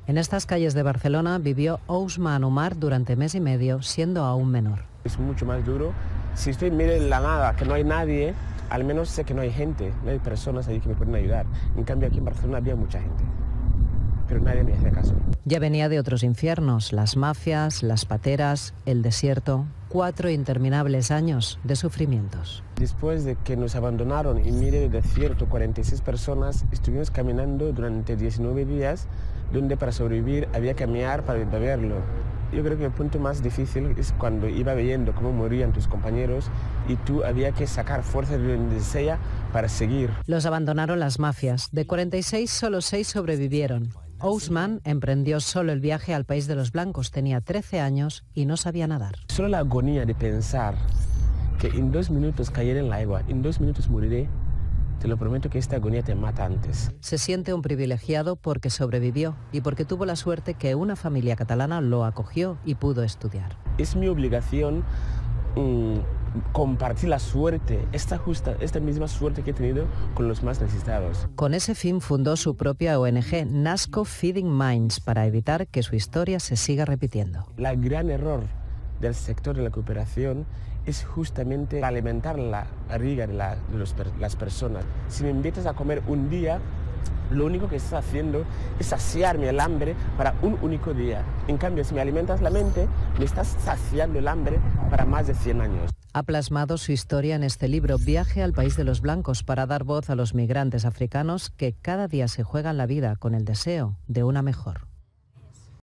En estas calles de Barcelona vivió Ousmane Oumar durante mes y medio, siendo aún menor. Es mucho más duro. Si estoy en medio de la nada, que no hay nadie, al menos sé que no hay gente, no hay personas ahí que me pueden ayudar. En cambio, aquí en Barcelona había mucha gente, pero nadie me hacía caso. Ya venía de otros infiernos, las mafias, las pateras, el desierto, 4 interminables años de sufrimientos. Después de que nos abandonaron en medio del desierto, 46 personas, estuvimos caminando durante 19 días, donde para sobrevivir había que mear para beberlo. Yo creo que el punto más difícil es cuando iba viendo cómo morían tus compañeros y tú había que sacar fuerza de donde sea para seguir. Los abandonaron las mafias. De 46, solo 6 sobrevivieron. Ousmane emprendió solo el viaje al país de los blancos. Tenía 13 años y no sabía nadar. Solo la agonía de pensar que en 2 minutos cayera en el agua, en 2 minutos moriré, te lo prometo que esta agonía te mata antes. Se siente un privilegiado porque sobrevivió y porque tuvo la suerte que una familia catalana lo acogió y pudo estudiar. Es mi obligación compartir la suerte, esta misma suerte que he tenido con los más necesitados. Con ese fin fundó su propia ONG, Nasco Feeding Minds, para evitar que su historia se siga repitiendo. El gran error del sector de la cooperación es justamente alimentar la barriga de las personas. Si me invitas a comer un día, lo único que estás haciendo es saciarme el hambre para un único día. En cambio, si me alimentas la mente, me estás saciando el hambre para más de 100 años. Ha plasmado su historia en este libro, Viaje al país de los blancos, para dar voz a los migrantes africanos que cada día se juegan la vida con el deseo de una mejor.